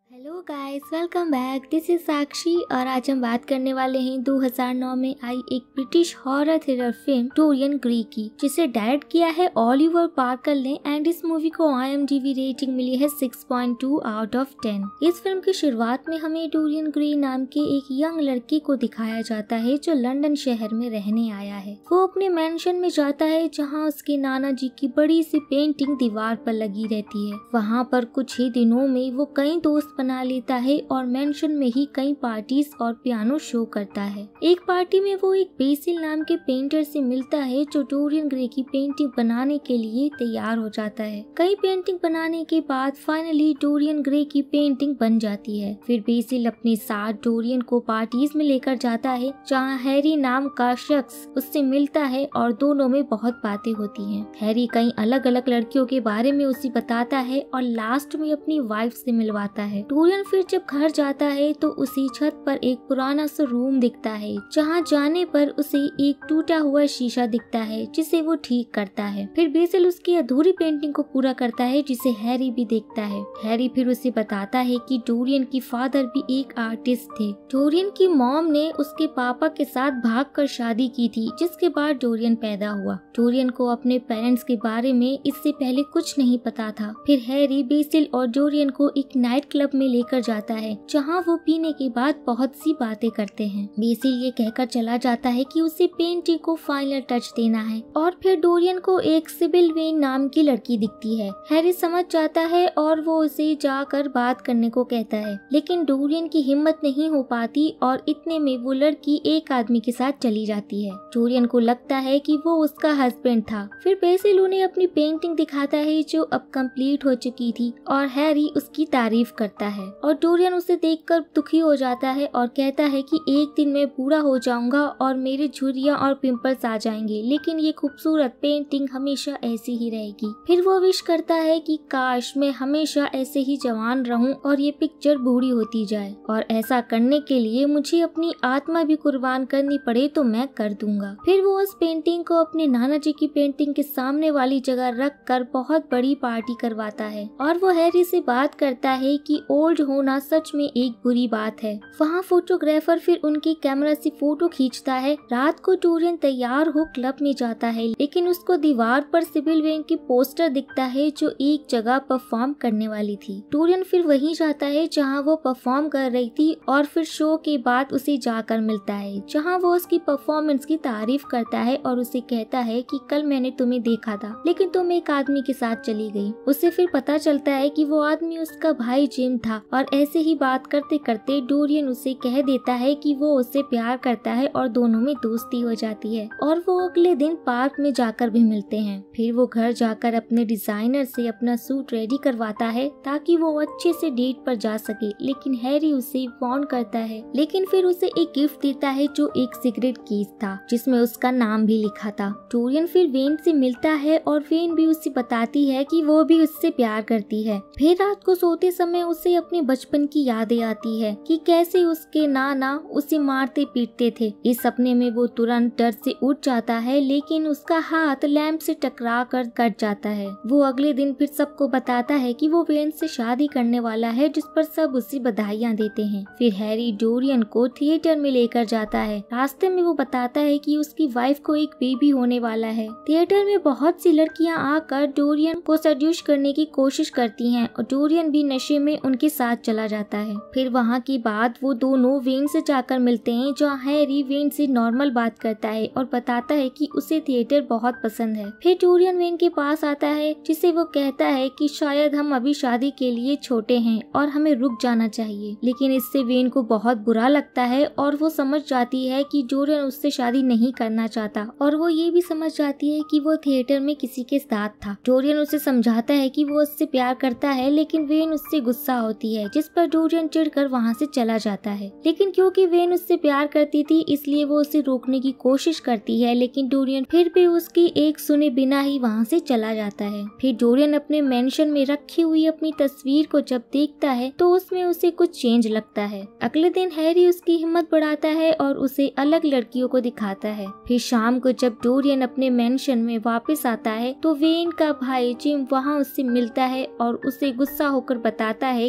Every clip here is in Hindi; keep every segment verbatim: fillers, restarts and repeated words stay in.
Hello guys, welcome back. This is Sakshi और आज हम बात करने वाले हैं दो हज़ार नौ में आई एक British horror thriller film Dorian Gray की, जिसे डायरेक्ट किया है ओलिवर पार्कर ने एंड इस मूवी को I M D B rating मिली है six point two out of ten. इस फिल्म की शुरुआत में हमें डोरियन ग्रे नाम के एक यंग लड़के को दिखाया जाता है जो लंदन शहर में रहने आया है। वो अपने मैंशन में जाता है जहाँ उसके नाना जी की बड़ी सी पेंटिंग दीवार पर लगी रहती है। वहाँ पर कुछ ही दिनों में वो कई दोस्त बना लेता है और मेंशन में ही कई पार्टीज और पियानो शो करता है। एक पार्टी में वो एक बेसिल नाम के पेंटर से मिलता है जो डोरियन ग्रे की पेंटिंग बनाने के लिए तैयार हो जाता है। कई पेंटिंग बनाने के बाद फाइनली डोरियन ग्रे की पेंटिंग बन जाती है। फिर बेसिल अपने साथ डोरियन को पार्टीज में लेकर जाता है जहाँ हैरी नाम का शख्स उससे मिलता है और दोनों में बहुत बातें होती हैं। हैरी कई अलग अलग लड़कियों के बारे में उसे बताता है और लास्ट में अपनी वाइफ से मिलवाता है। डोरियन फिर जब घर जाता है तो उसे छत पर एक पुराना सा रूम दिखता है जहाँ जाने पर उसे एक टूटा हुआ शीशा दिखता है जिसे वो ठीक करता है। फिर बेसिल उसकी अधूरी पेंटिंग को पूरा करता है जिसे हैरी भी देखता है। हैरी फिर उसे बताता है कि डोरियन की फादर भी एक आर्टिस्ट थे। डोरियन की मॉम ने उसके पापा के साथ भागकर शादी की थी जिसके बाद डोरियन पैदा हुआ। डोरियन को अपने पेरेंट्स के बारे में इससे पहले कुछ नहीं पता था। फिर हैरी बेसिल और डोरियन को एक नाइट क्लब में लेकर जाता है जहां वो पीने के बाद बहुत सी बातें करते हैं। बेसिल ये कहकर चला जाता है कि उसे पेंटिंग को फाइनल टच देना है और फिर डोरियन को एक सिबिल वेन नाम की लड़की दिखती है। हैरी समझ जाता है और वो उसे जाकर बात करने को कहता है, लेकिन डोरियन की हिम्मत नहीं हो पाती और इतने में वो लड़की एक आदमी के साथ चली जाती है। डोरियन को लगता है कि वो उसका हस्बैंड था। फिर बेसिल उन्हें अपनी पेंटिंग दिखाता है जो अब कंप्लीट हो चुकी थी और हैरी उसकी तारीफ करता है और डोरियन उसे देखकर दुखी हो जाता है और कहता है कि एक दिन मैं बूढ़ा हो जाऊंगा और मेरे झुर्रियां और पिंपल्स आ जाएंगे, लेकिन ये खूबसूरत पेंटिंग हमेशा ऐसी ही रहेगी। फिर वो विश करता है कि काश मैं हमेशा ऐसे ही जवान रहूं और ये पिक्चर बूढ़ी होती जाए, और ऐसा करने के लिए मुझे अपनी आत्मा भी कुर्बान करनी पड़े तो मैं कर दूंगा। फिर वो उस पेंटिंग को अपने नाना जी की पेंटिंग के सामने वाली जगह रख कर बहुत बड़ी पार्टी करवाता है और वो हैरी से बात करता है कि ओल्ड होना सच में एक बुरी बात है। वहाँ फोटोग्राफर फिर उनकी कैमरा से फोटो खींचता है। रात को डोरियन तैयार हो क्लब में जाता है, लेकिन उसको दीवार पर सिबिल वेन की पोस्टर दिखता है जो एक जगह परफॉर्म करने वाली थी। डोरियन फिर वहीं जाता है जहाँ वो परफॉर्म कर रही थी और फिर शो के बाद उसे जाकर मिलता है जहाँ वो उसकी परफॉर्मेंस की तारीफ करता है और उसे कहता है कि कल मैंने तुम्हें देखा था लेकिन तुम एक आदमी के साथ चली गई। उसे फिर पता चलता है कि वो आदमी उसका भाई जिम था और ऐसे ही बात करते करते डोरियन उसे कह देता है कि वो उससे प्यार करता है और दोनों में दोस्ती हो जाती है और वो अगले दिन पार्क में जाकर भी मिलते हैं। फिर वो घर जाकर अपने डिजाइनर से अपना सूट रेडी करवाता है ताकि वो अच्छे से डेट पर जा सके, लेकिन हैरी उसे वार्न करता है। लेकिन फिर उसे एक गिफ्ट देता है जो एक सिगरेट केस था जिसमें उसका नाम भी लिखा था। डोरियन फिर वेन से मिलता है और वेन भी उसे बताती है कि वो भी उससे प्यार करती है। फिर रात को सोते समय उसे अपने बचपन की यादें आती है कि कैसे उसके नाना उसे मारते पीटते थे। इस सपने में वो तुरंत डर से उठ जाता है, लेकिन उसका हाथ लैंप से टकरा कर कट जाता है। वो अगले दिन फिर सबको बताता है कि वो वेन से शादी करने वाला है, जिस पर सब उसे बधाइयाँ देते हैं। फिर हैरी डोरियन को थिएटर में लेकर जाता है। रास्ते में वो बताता है कि उसकी वाइफ को एक बेबी होने वाला है। थिएटर में बहुत सी लड़कियाँ आकर डोरियन को सेड्यूस करने की कोशिश करती हैं और डोरियन भी नशे में उनके साथ चला जाता है। फिर वहाँ की बाद वो दोनों वेन से जाकर मिलते हैं जहाँ हैरी वेन से नॉर्मल बात करता है और बताता है कि उसे थिएटर बहुत पसंद है। फिर डोरियन वेन के पास आता है जिसे वो कहता है कि शायद हम अभी शादी के लिए छोटे हैं और हमें रुक जाना चाहिए, लेकिन इससे वेन को बहुत बुरा लगता है और वो समझ जाती है कि डोरियन उससे शादी नहीं करना चाहता और वो ये भी समझ जाती है कि वो थिएटर में किसी के साथ था। डोरियन उसे समझाता है कि वो उससे प्यार करता है, लेकिन वेन उससे गुस्सा होती है जिस पर डोरियन चिढ़कर वहाँ से चला जाता है। लेकिन क्योंकि वेन उससे प्यार करती थी इसलिए वो उसे रोकने की कोशिश करती है, लेकिन डोरियन फिर भी उसकी एक सुने बिना ही वहाँ से चला जाता है। फिर डोरियन अपने मेंशन में रखी हुई अपनी तस्वीर को जब देखता है तो उसमें उसे कुछ चेंज लगता है। अगले दिन हैरी उसकी हिम्मत बढ़ाता है और उसे अलग लड़कियों को दिखाता है। फिर शाम को जब डोरियन अपने मेंशन में वापस आता है तो वेन का भाई जिम वहाँ उससे मिलता है और उसे गुस्सा होकर बताता है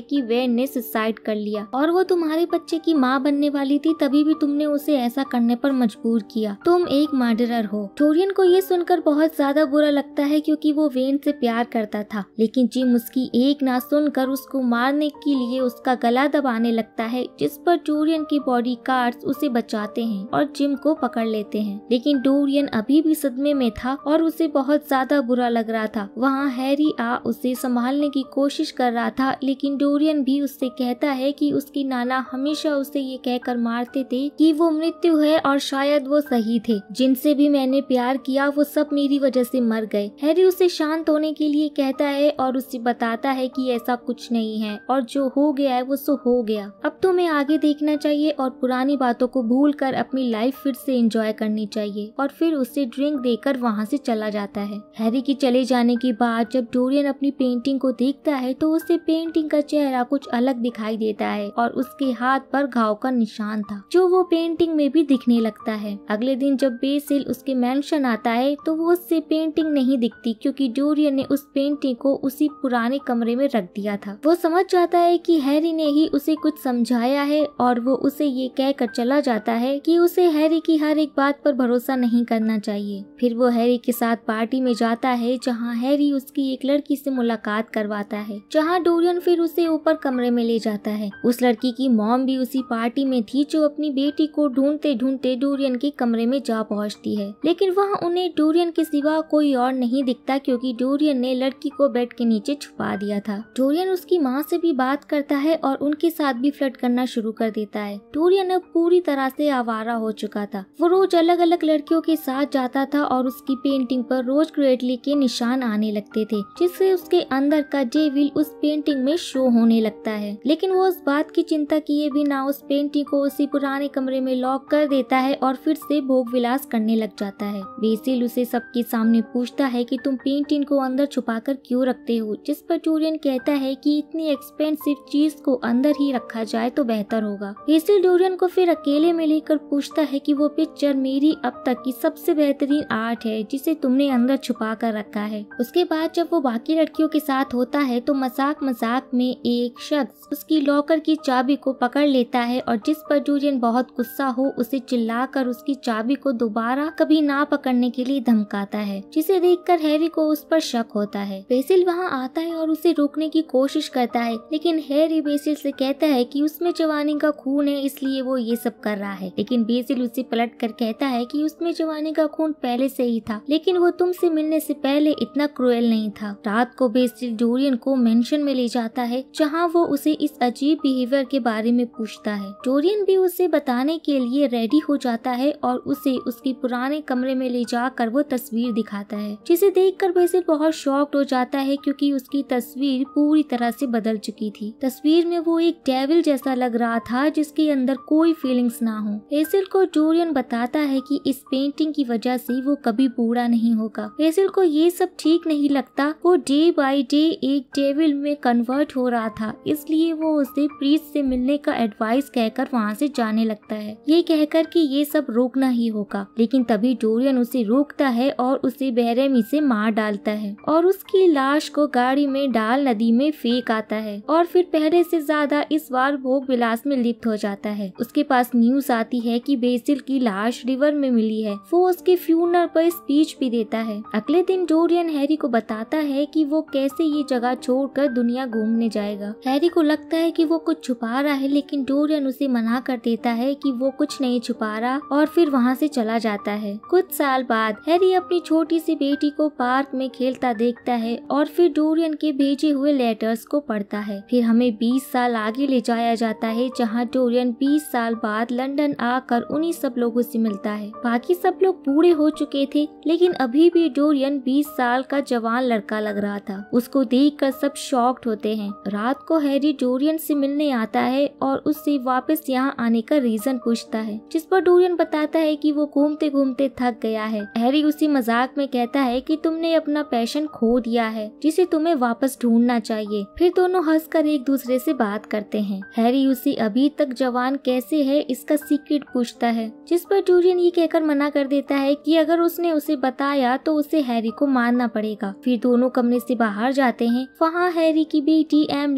कि वेन ने सुसाइड कर लिया और वो तुम्हारे बच्चे की माँ बनने वाली थी, तभी भी तुमने उसे ऐसा करने पर मजबूर किया। तुम एक मर्डरर हो। डोरियन को ये सुनकर बहुत ज्यादा बुरा लगता है क्योंकि वो वेन से प्यार करता था, लेकिन जिम उसकी एक ना सुनकर उसको मारने के लिए उसका गला दबाने लगता है, जिस पर डोरियन के बॉडी गार्ड्स उसे बचाते हैं और जिम को पकड़ लेते हैं। लेकिन डोरियन अभी भी सदमे में था और उसे बहुत ज्यादा बुरा लग रहा था। वहाँ हैरी आ उसे संभालने की कोशिश कर रहा था, लेकिन डोरियन भी उससे कहता है कि उसकी नाना हमेशा उसे ये कहकर मारते थे कि वो मृत्यु है और शायद वो सही थे। जिनसे भी मैंने प्यार किया वो सब मेरी वजह से मर गए। हैरी उसे शांत होने के लिए कहता है और उसे बताता है कि ऐसा कुछ नहीं है और जो हो गया है वो सो हो गया। अब तुम्हें आगे देखना चाहिए और पुरानी बातों को भूलकर अपनी लाइफ फिर से एंजॉय करनी चाहिए। और फिर उसे ड्रिंक देकर वहाँ से चला जाता है। हैरी के चले जाने के बाद जब डोरियन अपनी पेंटिंग को देखता है तो उसे पेंटिंग का चेहरा कुछ अलग दिखाई देता है और उसके हाथ पर घाव का निशान था जो वो पेंटिंग में भी दिखने लगता है। अगले दिन जब बेसिल उसके मेंशन आता है तो वो उससे पेंटिंग नहीं दिखती क्योंकि डोरियन ने उस पेंटिंग को उसी पुराने कमरे में रख दिया था। वो समझ जाता है कि हैरी ने ही उसे कुछ समझाया है और वो उसे ये कहकर चला जाता है कि उसे हैरी की हर एक बात पर भरोसा नहीं करना चाहिए। फिर वो हैरी के साथ पार्टी में जाता है जहाँ हैरी उसकी एक लड़की से मुलाकात करवाता है, जहाँ डोरियन फिर उसे ऊपर कमरे में ले जाता है। उस लड़की की मॉम भी उसी पार्टी में थी जो अपनी बेटी को ढूंढते ढूंढते डोरियन के कमरे में जा पहुंचती है, लेकिन वहाँ उन्हें डोरियन के सिवा कोई और नहीं दिखता क्योंकि डोरियन ने लड़की को बेड के नीचे छुपा दिया था। डोरियन उसकी माँ से भी बात करता है और उनके साथ भी फ्लर्ट करना शुरू कर देता है। डोरियन अब पूरी तरह से आवारा हो चुका था। वो रोज अलग अलग लड़कियों के साथ जाता था और उसकी पेंटिंग पर रोज ग्रेटली के निशान आने लगते थे, जिससे उसके अंदर का डेविल उस पेंटिंग में शो होने लगता है। लेकिन वो उस बात की चिंता किए बिना उस पेंटिंग को उसी पुराने कमरे में लॉक कर देता है और फिर से भोग विलास करने लग जाता है। बेसिल उसे सबके सामने पूछता है कि तुम पेंटिंग को अंदर छुपाकर क्यों रखते हो, जिस पर डोरियन कहता है कि इतनी एक्सपेंसिव चीज को अंदर ही रखा जाए तो बेहतर होगा। बेसिल डोरियन को फिर अकेले में लेकर पूछता है कि वो पिक्चर मेरी अब तक की सबसे बेहतरीन आर्ट है जिसे तुमने अंदर छुपा कर रखा है। उसके बाद जब वो बाकी लड़कियों के साथ होता है तो मजाक मजाक में एक शख्स उसकी लॉकर की चाबी को पकड़ लेता है और जिस पर डोरियन बहुत गुस्सा हो उसे चिल्लाकर उसकी चाबी को दोबारा कभी ना पकड़ने के लिए धमकाता है, जिसे देखकर हैरी को उस पर शक होता है। बेसिल वहाँ आता है और उसे रोकने की कोशिश करता है, लेकिन हैरी बेसिल से कहता है कि उसमें जवानी का खून है इसलिए वो ये सब कर रहा है। लेकिन बेसिल उसे पलट कर कहता है कि उसमें जवानी का खून पहले से ही था, लेकिन वो तुमसे मिलने से पहले इतना क्रूएल नहीं था। रात को बेसिल डोरियन को मेंशन में ले जाता है जहाँ वो उसे इस अजीब बिहेवियर के बारे में पूछता है। डोरियन भी उसे बताने के लिए रेडी हो जाता है और उसे उसके पुराने कमरे में ले जाकर वो तस्वीर दिखाता है, जिसे देखकर बेसिल बहुत शॉक्ड हो जाता है क्योंकि उसकी तस्वीर पूरी तरह से बदल चुकी थी। तस्वीर में वो एक डेविल जैसा लग रहा था जिसके अंदर कोई फीलिंग्स ना हो। बेसिल को डोरियन बताता है कि इस पेंटिंग की वजह से वो कभी बूढ़ा नहीं होगा। बेसिल को ये सब ठीक नहीं लगता। वो डे बाय डे एक डेविल में कन्वर्ट हो रहा था, इसलिए वो उसे प्रीस्ट से मिलने का एडवाइस कहकर वहाँ से जाने लगता है, ये कहकर कि ये सब रोकना ही होगा। लेकिन तभी डोरियन उसे रोकता है और उसे बेरहमी से मार डालता है और उसकी लाश को गाड़ी में डाल नदी में फेंक आता है और फिर पहले से ज्यादा इस बार भोग विलास में लिप्त हो जाता है। उसके पास न्यूज आती है कि बेसिल की लाश रिवर में मिली है। वो उसके फ्यूनरल पर स्पीच भी देता है। अगले दिन डोरियन हैरी को बताता है कि वो कैसे ये जगह छोड़कर दुनिया घूमने जाएगा। हैरी को लगता है कि वो कुछ छुपा रहा है, लेकिन डोरियन उसे मना कर देता है कि वो कुछ नहीं छुपा रहा और फिर वहाँ से चला जाता है। कुछ साल बाद हैरी अपनी छोटी सी बेटी को पार्क में खेलता देखता है और फिर डोरियन के भेजे हुए लेटर्स को पढ़ता है। फिर हमें बीस साल आगे ले जाया जाता है जहाँ डोरियन बीस साल बाद लंदन आकर उन्हीं सब लोगों से मिलता है। बाकी सब लोग बूढ़े हो चुके थे, लेकिन अभी भी डोरियन बीस साल का जवान लड़का लग रहा था। उसको देखकर सब शॉक्ड होते हैं। रात को हैरी डोरियन से मिलने आता है और उससे वापस यहाँ आने का रीजन पूछता है, जिस पर डोरियन बताता है कि वो घूमते घूमते थक गया है। हैरी उसी मजाक में कहता है कि तुमने अपना पैशन खो दिया है जिसे तुम्हें वापस ढूंढना चाहिए। फिर दोनों हंसकर एक दूसरे से बात करते हैं। हैरी उसे अभी तक जवान कैसे है इसका सीक्रेट पूछता है, जिस पर डोरियन ये कहकर मना कर देता है कि अगर उसने उसे बताया तो उसे हैरी को मारना पड़ेगा। फिर दोनों कमरे से बाहर जाते हैं। वहाँ हैरी की बेटी एमिली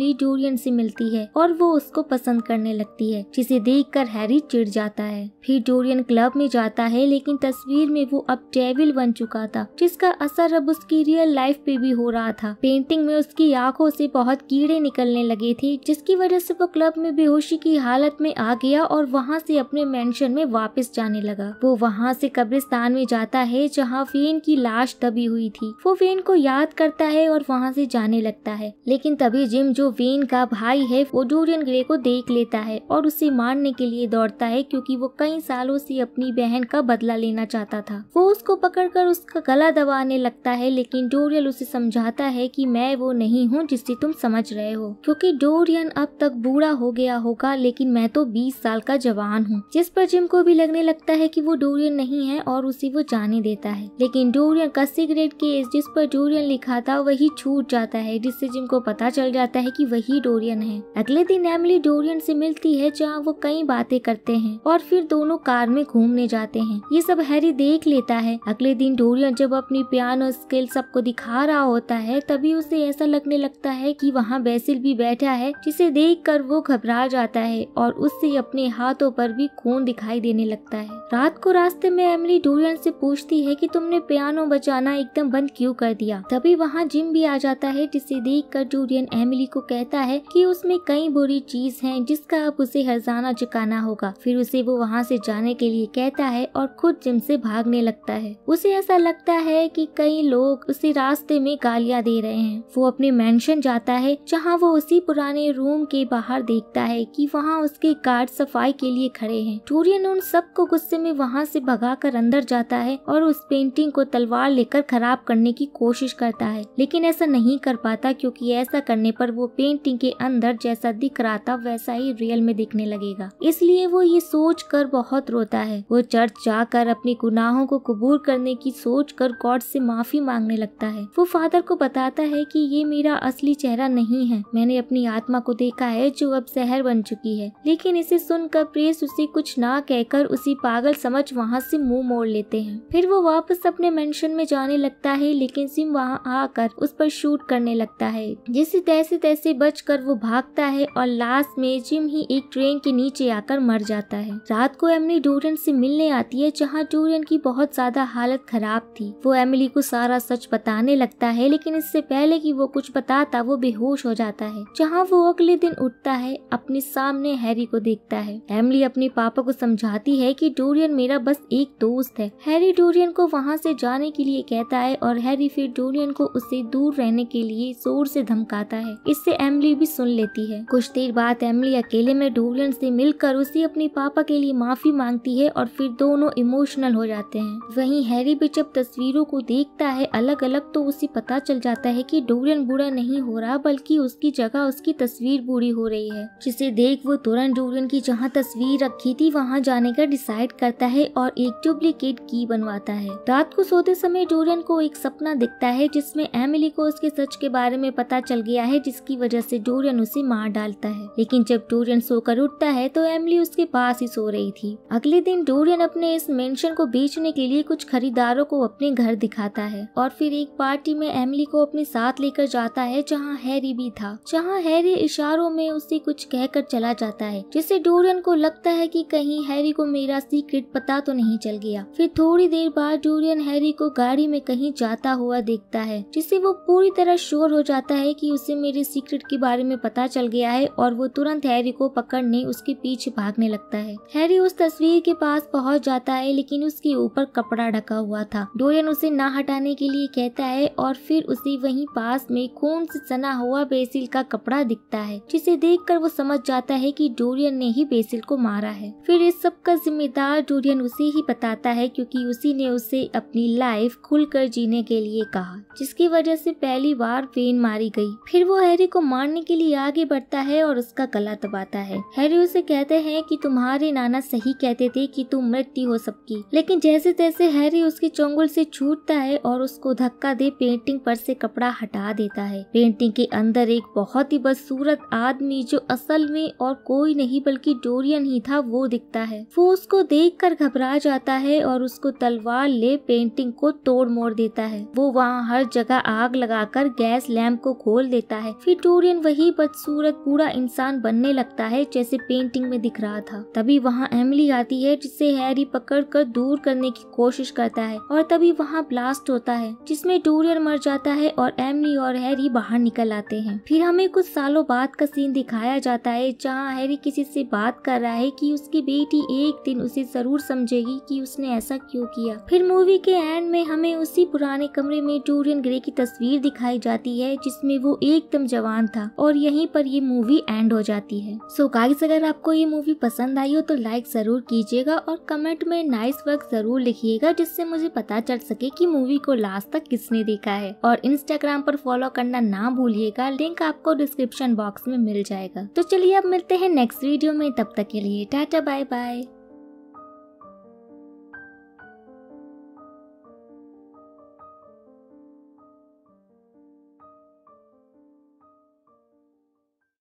एमिली डोरियन से मिलती है और वो उसको पसंद करने लगती है, जिसे देखकर हैरी चिढ़ जाता है। फिर डोरियन क्लब में जाता है, लेकिन तस्वीर में वो अब डेविल बन चुका था, जिसका असर अब उसकी रियल लाइफ पे भी हो रहा था। पेंटिंग में उसकी आंखों से बहुत कीड़े निकलने लगे थे, जिसकी वजह से वो क्लब में बेहोशी की हालत में आ गया और वहाँ से अपने मेंशन में वापस जाने लगा। वो वहाँ से कब्रिस्तान में जाता है जहाँ वेन की लाश दबी हुई थी। वो वेन को याद करता है और वहाँ से जाने लगता है, लेकिन तभी जिम, जो वेन का भाई है, वो डोरियन ग्रे को देख लेता है और उसे मारने के लिए दौड़ता है, क्योंकि वो कई सालों से अपनी बहन का बदला लेना चाहता था। वो उसको पकड़कर उसका गला दबाने लगता है, लेकिन डोरियन उसे समझाता है कि मैं वो नहीं हूँ जिसे तुम समझ रहे हो, क्योंकि डोरियन अब तक बूढ़ा हो गया होगा, लेकिन मैं तो बीस साल का जवान हूँ। जिस पर जिम को भी लगने लगता है कि वो डोरियन नहीं है और उसे वो जाने देता है, लेकिन डोरियन का सिगरेट केस जिस पर डोरियन लिखा था वही छूट जाता है, जिससे जिम को पता चल जाता है कि वही डोरियन है। अगले दिन एमिली डोरियन से मिलती है, जहाँ वो कई बातें करते हैं और फिर दोनों कार में घूमने जाते हैं। ये सब हैरी देख लेता है। अगले दिन डोरियन जब अपनी पियानो स्किल सबको दिखा रहा होता है, तभी उसे ऐसा लगने लगता है कि वहाँ बेसिल भी बैठा है, जिसे देखकर वो घबरा जाता है और उससे अपने हाथों पर भी खून दिखाई देने लगता है। रात को रास्ते में एमिली डोरियन से पूछती है कि तुमने पियानो बजाना एकदम बंद क्यों कर दिया। तभी वहाँ जिम भी आ जाता है, जिसे देखकर डोरियन एमिली को कहता है कि उसमें कई बुरी चीज हैं, जिसका अब उसे हर्जाना चुकाना होगा। फिर उसे वो वहाँ से जाने के लिए कहता है और खुद जिम से भागने लगता है। उसे ऐसा लगता है कि कई लोग उसे रास्ते में गालियाँ दे रहे हैं। वो अपने मेंशन जाता है, जहाँ वो उसी पुराने रूम के बाहर देखता है कि वहाँ उसके गार्ड सफाई के लिए खड़े हैं। डोरियन उन सबको गुस्से में वहाँ से भगाकर अंदर जाता है और उस पेंटिंग को तलवार लेकर खराब करने की कोशिश करता है, लेकिन ऐसा नहीं कर पाता, क्योंकि ऐसा करने पर वो पेंटिंग के अंदर जैसा दिख रहा था वैसा ही रियल में दिखने लगेगा। इसलिए वो ये सोच कर बहुत रोता है। वो चर्च जाकर अपने गुनाहों को कबूल करने की सोच कर गॉड से माफी मांगने लगता है। वो फादर को बताता है कि ये मेरा असली चेहरा नहीं है, मैंने अपनी आत्मा को देखा है जो अब जहर बन चुकी है। लेकिन इसे सुनकर प्रेस उसे कुछ ना कहकर उसी पागल समझ वहाँ से मुंह मोड़ लेते हैं। फिर वो वापस अपने मेंशन में जाने लगता है, लेकिन सिम वहाँ आकर उस पर शूट करने लगता है, जिसे तैसे तैसे बचकर वो भागता है और लास्ट में जिम ही एक ट्रेन के नीचे आकर मर जाता है। रात को एमिली डोरियन से मिलने आती है, जहाँ डोरियन की बहुत ज्यादा हालत खराब थी। वो एमिली को सारा सच बताने लगता है, लेकिन इससे पहले कि वो कुछ बताता वो बेहोश हो जाता है। जहाँ वो अगले दिन उठता है, अपने सामने हैरी को देखता है। एमिली अपने पापा को समझाती है कि डोरियन मेरा बस एक दोस्त है। हैरी डोरियन को वहाँ से जाने के लिए कहता है और हैरी फिर डोरियन को उससे दूर रहने के लिए जोर से धमकाता है। इससे एमिली भी सुन लेती है। कुछ देर बाद एमिली अकेले में डोरियन से मिलकर उसे अपने पापा के लिए माफी मांगती है और फिर दोनों इमोशनल हो जाते हैं। वहीं हैरी भी जब तस्वीरों को देखता है अलग अलग, तो उसे पता चल जाता है कि डोरियन बूढ़ा नहीं हो रहा, बल्कि उसकी जगह उसकी तस्वीर बूढ़ी हो रही है। जिसे देख वो तुरंत डोरियन की जहाँ तस्वीर रखी थी वहाँ जाने का डिसाइड करता है और एक डुप्लीकेट की बनवाता है। रात को सोते समय डोरियन को एक सपना दिखता है, जिसमें एमिली को उसके सच के बारे में पता चल गया है, जिसकी वजह से डोरियन उसे मार डालता है। लेकिन जब डोरियन सोकर उठता है तो एमिली उसके पास ही सो रही थी। अगले दिन डोरियन अपने इस मेंशन को बेचने के लिए कुछ खरीदारों को अपने घर दिखाता है और फिर एक पार्टी में एमिली को अपने साथ लेकर जाता है, जहाँ हैरी भी था। जहाँ हैरी इशारों में उसे कुछ कहकर चला जाता है, जिससे डोरियन को लगता है कि कहीं हैरी को मेरा सीक्रेट पता तो नहीं चल गया। फिर थोड़ी देर बाद डोरियन हैरी को गाड़ी में कहीं जाता हुआ देखता है, जिससे वो पूरी तरह श्योर हो जाता है कि उसे मेरे सीक्रेट के बारे में पता चल गया है और वो तुरंत हैरी को पकड़ने उसके पीछे भागने लगता है। हैरी उस तस्वीर के पास पहुंच जाता है, लेकिन उसके ऊपर कपड़ा ढका हुआ था। डोरियन उसे ना हटाने के लिए कहता है और फिर उसे वहीं पास में खून से सना हुआ बेसिल का कपड़ा दिखता है, जिसे देखकर वो समझ जाता है कि डोरियन ने ही बेसिल को मारा है। फिर इस सब का जिम्मेदार डोरियन उसे ही बताता है, क्योंकि उसी ने उसे अपनी लाइफ खुलकर जीने के लिए कहा, जिसकी वजह से पहली बार वेन मारी गई। फिर वो हैरी को मारने के लिए आगे बढ़ता है और उसका गला दबाता है। हैरी उसे कहते हैं कि तुम्हारे नाना सही कहते थे कि तुम मृत्यु हो सबकी। लेकिन जैसे तैसे हैरी उसके चंगुल से छूटता है और उसको धक्का दे पेंटिंग पर से कपड़ा हटा देता है। पेंटिंग के अंदर एक बहुत ही बदसूरत आदमी, जो असल में और कोई नहीं बल्कि डोरियन ही था, वो दिखता है। वो उसको देखकर घबरा जाता है और उसको तलवार ले पेंटिंग को तोड़ मोड़ देता है। वो वहाँ हर जगह आग लगाकर गैस लैंप को खोल देता है। फिर डोरियन वही बदसूरत बूढ़ा इंसान बनने लगता है जैसे पेंटिंग में दिख रहा था। तभी वहाँ एमिली आती है जिसे हैरी पकड़ कर दूर करने की कोशिश करता है और तभी वहाँ ब्लास्ट होता है जिसमें डोरियन मर जाता है और एमिली और हैरी बाहर निकल आते हैं। फिर हमें कुछ सालों बाद का सीन दिखाया जाता है जहाँ हैरी किसी से बात कर रहा है कि उसकी बेटी एक दिन उसे जरूर समझेगी कि उसने ऐसा क्यों किया। फिर मूवी के एंड में हमें उसी पुराने कमरे में डोरियन ग्रे की तस्वीर दिखाई जाती है जिसमें वो एकदम जवान था और यहीं पर ये मूवी एंड हो जाती है। सो गाइस, अगर आपको ये मूवी पसंद आई हो तो लाइक जरूर कीजिएगा और कमेंट में नाइस वर्क जरूर लिखिएगा जिससे मुझे पता चल सके कि मूवी को लास्ट तक किसने देखा है। और इंस्टाग्राम पर फॉलो करना ना भूलिएगा, लिंक आपको डिस्क्रिप्शन बॉक्स में मिल जाएगा। तो चलिए अब मिलते हैं नेक्स्ट वीडियो में, तब तक के लिए टाटा बाय बाय।